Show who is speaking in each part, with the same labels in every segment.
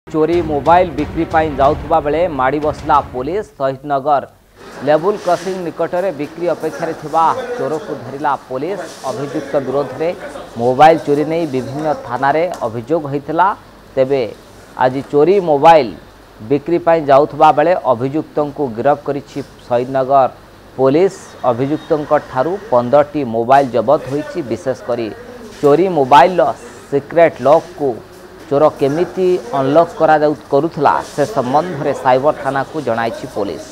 Speaker 1: चोरी मोबाइल बिक्री पाई जाउथबा बेले माड़ी बसला पुलिस। शहीदनगर लेवल क्रॉसिंग निकट में बिक्री अपेक्षा थिबा चोर को धरिला पुलिस। अभियुक्त विरोध में मोबाइल चोरी नहीं विभिन्न थाना रे अभियोग होइतिला। तेबे आज चोरी मोबाइल बिक्री पाई जाउथबा बेले अभियुक्तों को गिरफ्त करिछि शहीदनगर पुलिस। अभियुक्तों ठारू 15टी मोबाइल जबत होइछि। विशेषकर चोरी मोबाइल सिक्रेट लॉक को चोर केमिति अनलॉक करुथला से संबंध में साइबर थाना को जणाइछि पुलिस।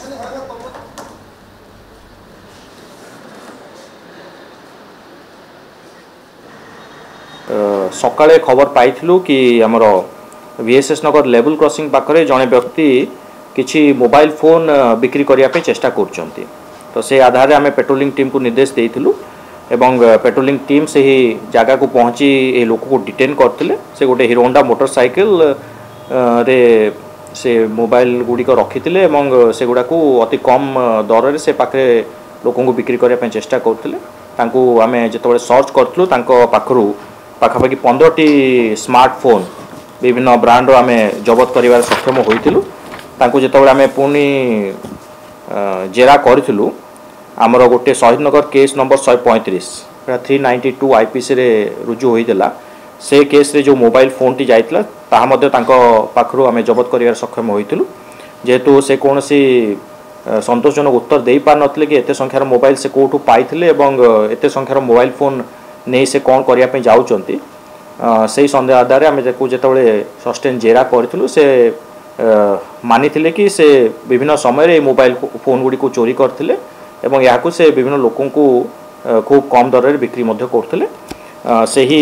Speaker 2: सकाळे खबर पाइथिलु कि हमर वीएसएस नगर लेवल क्रॉसिंग पाखरे जने व्यक्ति किछि मोबाइल फोन बिक्री करिया पे चेष्टा करछन्ती। तो से आधार आमे पेट्रोलिंग टीम को निर्देश देइथिलु एवं पेट्रोलिंग टीम से ही जगह को पहुंची ए लोक को डिटेन करथिले। से गोटे हीरो होंडा मोटरसाइकिल रे से मोबाइल गुड़िक रखिथिले एवं से गुडा को अति कम दर रे से पाखे लोकों को बिक्री करिया पे चेष्टा करथिले। तांको आमे जेतबे सर्च करथलु तांको पाखरु पाखापाखि 15टी स्मार्टफोन विभिन्न ब्रांड आमे जबत करिवार सक्षम होइथिलु। तांको जेतबे आमे पुनी जेरा करथिलु आमर गोटे शहीदनगर केस नंबर 135 392 आईपीसी रे रुजु होइतला। से केस रे जो मोबाइल फोन टी जाइतला ताहा मध्ये तांको पाखरु आमे जबत करिवार सक्षम होइथिलु। जेहेतु से कोनसी संतोषजनक उत्तर देई पार नथले कि एते संख्यार मोबाइल से कोठु पाइथिले एवं एते संख्यार मोबाइल फोन नै से कोन करिया पे जाउचंती। सेही संदेह आधार आमे जेतबे सस्टेन जेरा करथिलु से मानिथिले कि से विभिन्न समय रे मोबाइल फोन गुडी को चोरी करथिले एवं याकू से विभिन्न लोकों को खूब कम दर में बिक्री मध्य करथिले। से ही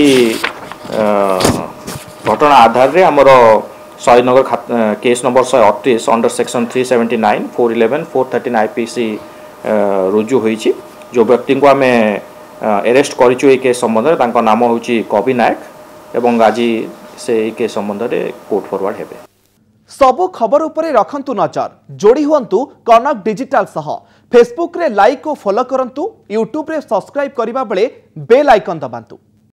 Speaker 2: घटना आधार रे हमर Shahidnagar case number 138 under section 379 411 413 IPC रुजु होईछि। जो व्यक्ति को आमे अरेस्ट करिछु ए केस संबंध रे तांको नाम होछि कवि नायक एवं आज से ए केस संबंध रे कोर्ट फॉरवर्ड हेबे।
Speaker 3: सबु खबर उपरे रखंतु नजर। जोड़ी हुंतु कनक डिजिटल सह। फेसबुक रे लाइक और फॉलो करंतु। यूट्यूब रे सब्सक्राइब करिबा बेले बेल आइकन दबांतु।